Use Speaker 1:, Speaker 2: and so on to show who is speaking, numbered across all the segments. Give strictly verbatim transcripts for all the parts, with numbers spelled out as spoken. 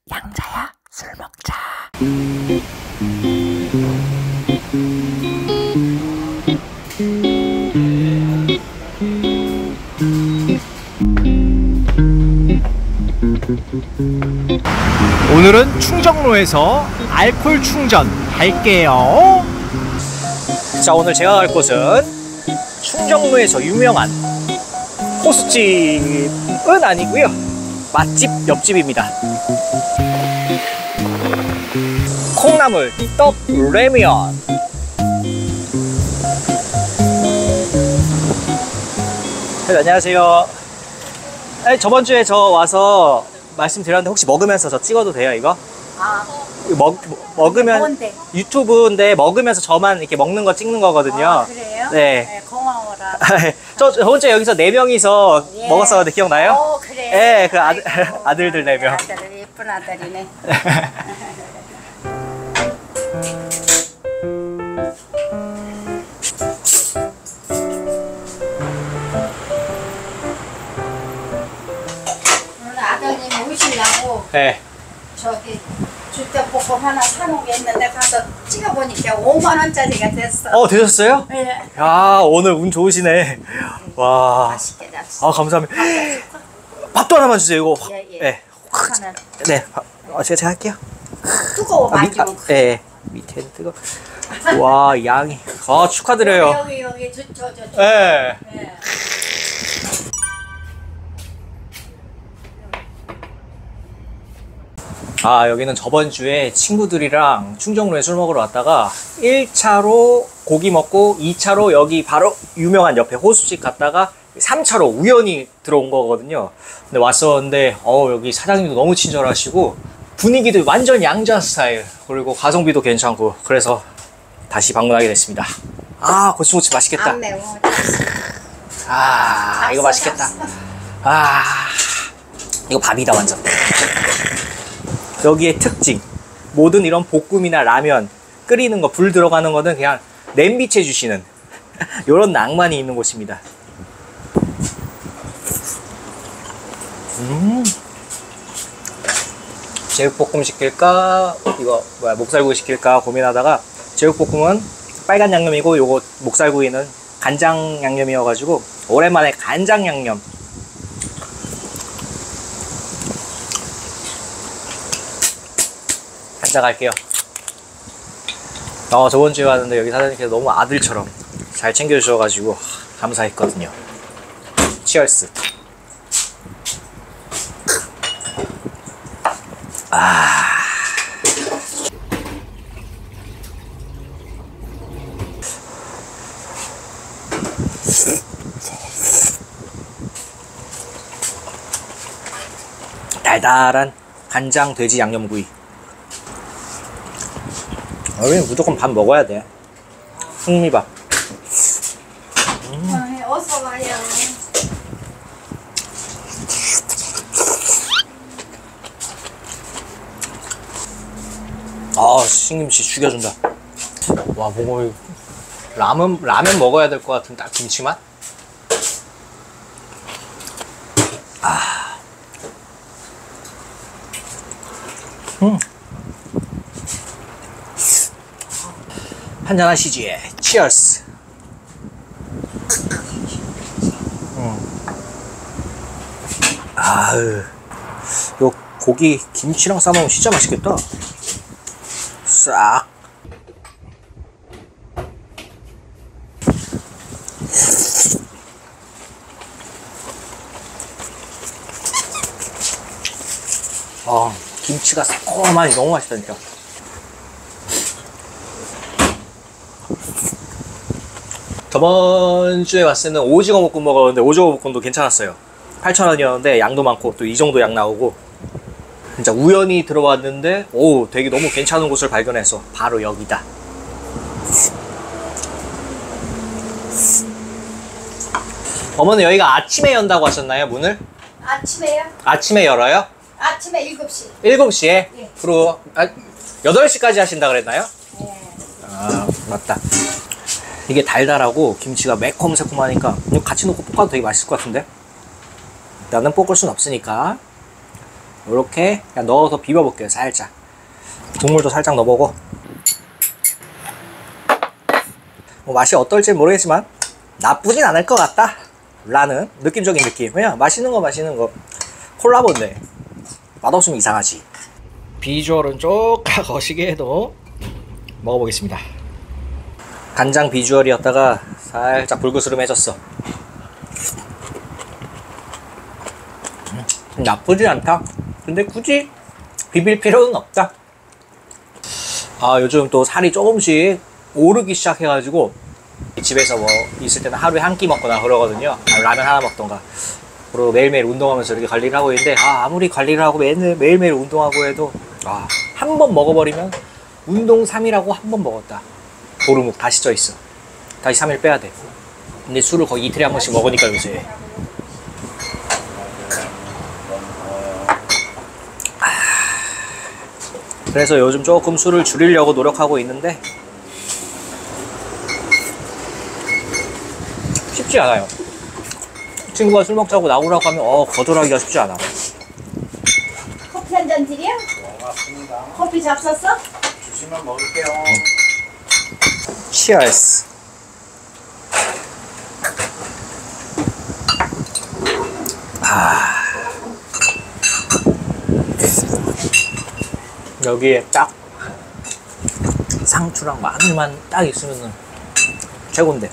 Speaker 1: 양자야, 술 먹자.
Speaker 2: 오늘은 충정로에서 알콜 충전 할게요. 자, 오늘 제가 갈 곳은 충정로에서 유명한 호수집은 아니고요, 맛집 옆집입니다. 콩나물 떡 라면. 네, 안녕하세요. 아니, 저번 주에 저 와서 말씀드렸는데 혹시 먹으면서 저 찍어도 돼요, 이거?
Speaker 3: 아,
Speaker 2: 먹, 먹으면
Speaker 3: 뭔데?
Speaker 2: 유튜브인데 먹으면서 저만 이렇게 먹는 거 찍는 거거든요.
Speaker 3: 아, 그래요?
Speaker 2: 네.
Speaker 3: 네, 고마워라.
Speaker 2: 저 저번 주에 여기서 네 명이서
Speaker 3: 예.
Speaker 2: 먹었었는데 기억나요?
Speaker 3: 어, 그래.
Speaker 2: 네, 그 아들,
Speaker 3: 아이고,
Speaker 2: 아들들 네 명.
Speaker 3: 아들, 예쁜 아들이네. 오늘 아드님 오시려고
Speaker 2: 네.
Speaker 3: 저기 주택복권 하나 사놓은 게 있는데 가서 찍어보니까 오만 원짜리가 됐어.
Speaker 2: 어, 되셨어요?
Speaker 3: 네.
Speaker 2: 야, 오늘 운 좋으시네. 와.
Speaker 3: 맛있게 잡수.
Speaker 2: 아, 감사합니다. 밥도 하나만 주세요, 이거.
Speaker 3: 예, 예.
Speaker 2: 네.
Speaker 3: 하나
Speaker 2: 네. 밥, 어, 제가, 제가 할게요.
Speaker 3: 뜨거워
Speaker 2: 아, 밑,
Speaker 3: 만지면
Speaker 2: 아, 네. 밑에는 뜨거. 와, 양이. 아, 축하드려요.
Speaker 3: 여기 여기 저 저 저.
Speaker 2: 네.
Speaker 3: 네.
Speaker 2: 아, 여기는 저번 주에 친구들이랑 충정로에 술 먹으러 왔다가 일 차로 고기 먹고 이 차로 여기 바로 유명한 옆에 호수집 갔다가 삼 차로 우연히 들어온 거거든요. 근데 왔었는데 어 여기 사장님도 너무 친절하시고 분위기도 완전 양자 스타일, 그리고 가성비도 괜찮고, 그래서 다시 방문하게 됐습니다. 아, 고추무침 맛있겠다.
Speaker 3: 안 매워.
Speaker 2: 아, 이거 맛있겠다. 아, 이거 밥이다 완전. 여기의 특징, 모든 이런 볶음이나 라면 끓이는 거, 불 들어가는 거는 그냥 냄비채 주시는 이런 낭만이 있는 곳입니다. 음, 제육볶음 시킬까, 이거 뭐야 목살구이 시킬까 고민하다가 제육볶음은 빨간 양념이고 요거 목살구이는 간장 양념이어가지고 오랜만에 간장 양념. 한잔 갈게요. 어, 저번 주에 왔는데 여기 사장님께서 너무 아들처럼 잘 챙겨주셔가지고 감사했거든요. 치얼스. 아. 달달한 간장 돼지 양념구이. 여기는 무조건 밥 먹어야 돼. 흑미밥. 음.
Speaker 3: 아, 어서 와요.
Speaker 2: 아, 신김치 죽여준다. 와, 뭔가 라면 라면 먹어야 될 것 같은 딱 김치맛. 아, 음. 한잔 하시지. 치얼스. 음. 아으, 요 고기 김치랑 싸먹으면 진짜 맛있겠다. 싹. 아, 김치가 새콤하니 너무 맛있다니까. 저번 주에 왔을 때는 오징어 볶음 먹었는데 오징어 볶음도 괜찮았어요. 팔천 원이었는데 양도 많고 또 이 정도 양 나오고, 진짜 우연히 들어왔는데 오, 되게 너무 괜찮은 곳을 발견해서 바로 여기다. 어머니, 여기가 아침에 연다고 하셨나요, 문을?
Speaker 3: 아침에요?
Speaker 2: 아침에 열어요?
Speaker 3: 아침에 일곱 시.
Speaker 2: 일곱 시에?
Speaker 3: 예.
Speaker 2: 그리고 아, 여덟 시까지 하신다 그랬나요?
Speaker 3: 네.
Speaker 2: 아, 맞다. 이게 달달하고 김치가 매콤새콤하니까 이거 같이 넣고 볶아도 되게 맛있을 것 같은데? 나는 볶을 순 없으니까 이렇게 그냥 넣어서 비벼볼게요. 살짝 국물도 살짝 넣어보고. 뭐 맛이 어떨지 모르겠지만 나쁘진 않을 것 같다 라는 느낌적인 느낌. 그냥 맛있는 거 맛있는 거 콜라보인데 맛없으면 이상하지. 비주얼은 조금 거시게 해도 먹어보겠습니다. 간장 비주얼이었다가 살짝 불그스름해졌어. 음, 나쁘지 않다. 근데 굳이 비빌 필요는 없다. 아, 요즘 또 살이 조금씩 오르기 시작해가지고 집에서 뭐 있을 때는 하루에 한 끼 먹거나 그러거든요. 아, 라면 하나 먹던가. 그리고 매일매일 운동하면서 이렇게 관리를 하고 있는데, 아, 아무리 관리를 하고 매일, 매일매일 운동하고 해도 아, 한 번 먹어버리면 운동 삼 일하고 한 번 먹었다 도루묵 다시 쪄있어. 다시 삼 일 빼야 돼. 근데 술을 거의 이틀에 한 번씩 먹으니까 요새. 아, 그래서 요즘 조금 술을 줄이려고 노력하고 있는데 쉽지 않아요. 친구가 술 먹자고 나오라고 하면 어 거절하기가 쉽지 않아.
Speaker 3: 커피 한 잔 드려?
Speaker 4: 고맙습니다.
Speaker 3: 커피 잡섰어?
Speaker 4: 주시면 먹을게요.
Speaker 2: Cheers. 아, 여기에 딱 상추랑 마늘만 딱 있으면은 최고인데.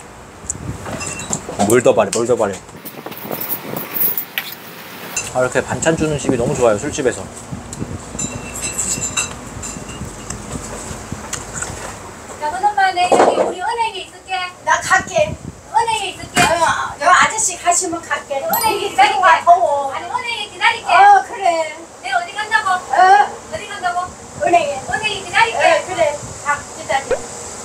Speaker 2: 물 더 바래, 물 더 바래. 아, 이렇게 반찬 주는 집이 너무 좋아요, 술집에서.
Speaker 5: 자, 그놈아, 내 여기 우리 은행에 있을게.
Speaker 3: 나 갈게.
Speaker 5: 은행에 있을게.
Speaker 3: 어, 저 아저씨 가시면 갈게.
Speaker 5: 은행에 기다릴게.
Speaker 3: 더워.
Speaker 5: 아니, 은행에 기다릴게.
Speaker 3: 어, 그래.
Speaker 5: 내가 어디 간다고?
Speaker 3: 어,
Speaker 5: 어디 간다고?
Speaker 3: 은행에.
Speaker 5: 은행에 기다릴게.
Speaker 3: 어, 그래. 가, 기다려.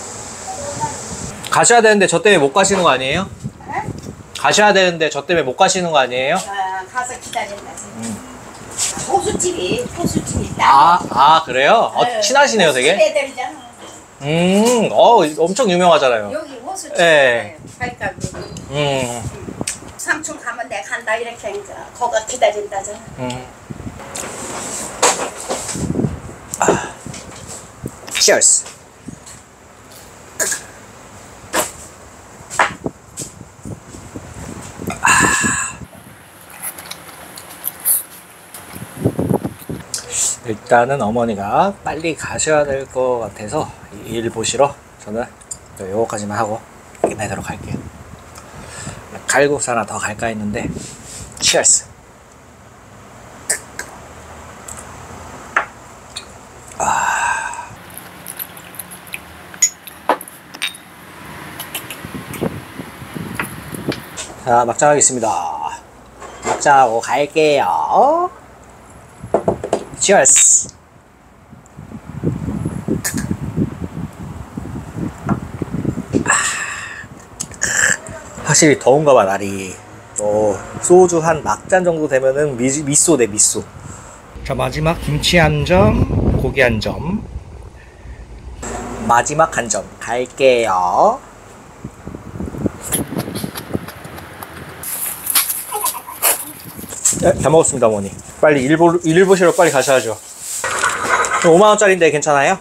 Speaker 2: 가셔야 되는데 저 때문에 못 가시는 거 아니에요?
Speaker 3: 어?
Speaker 2: 가셔야 되는데 저 때문에 못 가시는 거 아니에요?
Speaker 3: 어, 가서 기다린다. 호수집이, 호수집이 있다.
Speaker 2: 아, 아 그래요? 어,
Speaker 3: 어,
Speaker 2: 친하시네요 되게.
Speaker 3: 호수집 애들이잖아.
Speaker 2: 음, 어, 엄청 유명하잖아요.
Speaker 3: 여기 호수집.
Speaker 2: 예.
Speaker 3: 갈까?
Speaker 2: 음,
Speaker 3: 삼촌 가면 내가 간다 이렇게 하니까 거가 기다린다잖아.
Speaker 2: 음. 아, Cheers. 일단은 어머니가 빨리 가셔야 될 것 같아서 일 보시러 저는 요거까지만 하고 끝내도록 할게요. 칼국수 하나 더 갈까 했는데 치얼스. 아. 자, 막장 하겠습니다. 막장하고 갈게요. 치얼스. 확실히 더운가 봐 날이. 어, 소주 한 막잔 정도 되면은 미, 미소네 미소. 자, 마지막 김치 한 점, 고기 한 점. 마지막 한 점 갈게요. 네, 다 먹었습니다 어머니. 빨리 일, 보, 일 보시러 빨리 가셔야죠. 오만 원짜리인데 괜찮아요?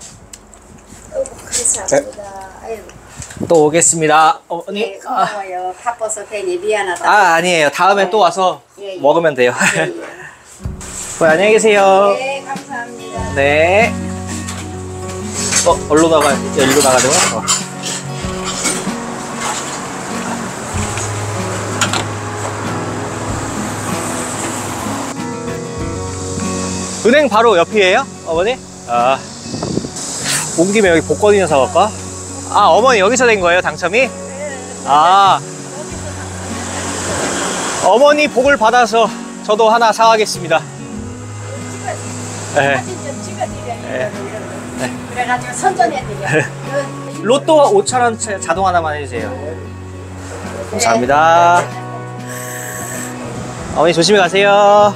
Speaker 3: 감사합니다. 아이고.
Speaker 2: 또 오겠습니다 어머니.
Speaker 3: 네, 고마워요. 바빠서 괜히 미안하다.
Speaker 2: 아, 아니에요. 다음에
Speaker 3: 네.
Speaker 2: 또 와서
Speaker 3: 예, 예.
Speaker 2: 먹으면 돼요.
Speaker 3: 예, 예.
Speaker 2: 네, 안녕히 계세요.
Speaker 3: 네, 감사합니다.
Speaker 2: 네. 어, 얼로 나가, 일로 나가야 되구나. 어. 은행 바로 옆이에요? 어머니? 아. 온 김에 여기 복권이나 사갈까? 아, 어머니 여기서 된 거예요, 당첨이? 아. 어머니 복을 받아서 저도 하나 사가겠습니다. 네.
Speaker 3: 사진 좀 찍어드려요.
Speaker 2: 네.
Speaker 3: 네. 그래가지고 선전해드려요.
Speaker 2: 로또 오천 원 자동 하나만 해주세요. 감사합니다. 어머니 조심히 가세요.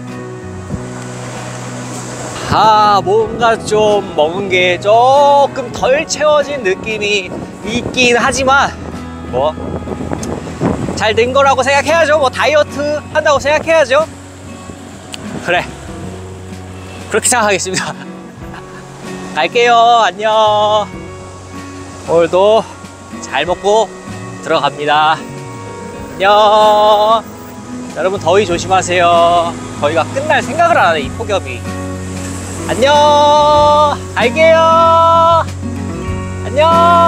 Speaker 2: 아, 뭔가 좀 먹은 게 조금 덜 채워진 느낌이 있긴 하지만 뭐 잘 된 거라고 생각해야죠. 뭐 다이어트 한다고 생각해야죠. 그래, 그렇게 생각하겠습니다. 갈게요. 안녕. 오늘도 잘 먹고 들어갑니다. 안녕. 여러분 더위 조심하세요. 더위가 끝날 생각을 안 하네, 이 폭염이. 안녕. 갈게요. 안녕.